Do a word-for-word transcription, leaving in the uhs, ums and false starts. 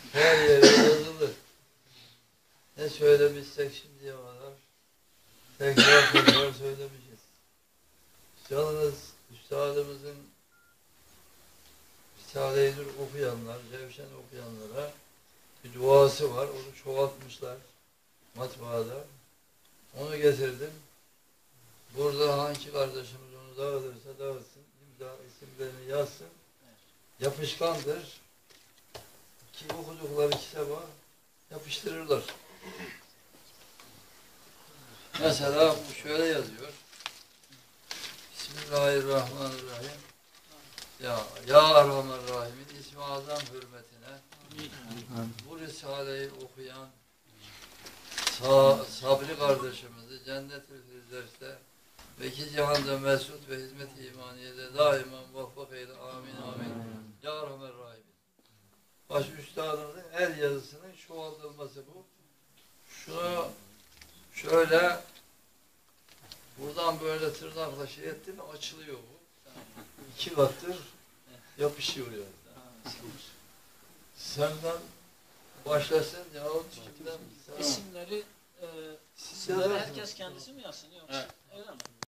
Her yere yazılı. Ne söylemişsek şimdiye kadar tekrar tekrar söylemişiz. Yalnız üstadımızın Risale-i Nur okuyanlar, Cevşen okuyanlara bir duası var. Onu çoğaltmışlar matbaada. Onu getirdim. Burada hangi kardeşimiz onu dağıtırsa dağıtsın, imza isimlerini yazsın. Yapışkandır. Ki okudukları kitaba yapıştırırlar. Mesela bu şöyle yazıyor. Bismillahirrahmanirrahim. Ya, Ya Erhamerrahimin ismi azam hürmetine bu Risale'yi okuyan Sa Sabri kardeşimizi Cennet-i Firdevs'te ve iki cihanda mesut ve hizmet-i imaniyede daima muvaffak eyle. Amin amin. Ya Erhamerrahimin. Baş üstadımızın el yazısının çoğaltılması bu. Şunu şöyle buradan böyle tırnakla şey etti mi açılıyor bu. İki kattır yapışıyor yani. Senden başlasın yahut kimden? İsimleri e, Siz herkes kendisi mi yazsın yoksa? Evet. Öyle mi?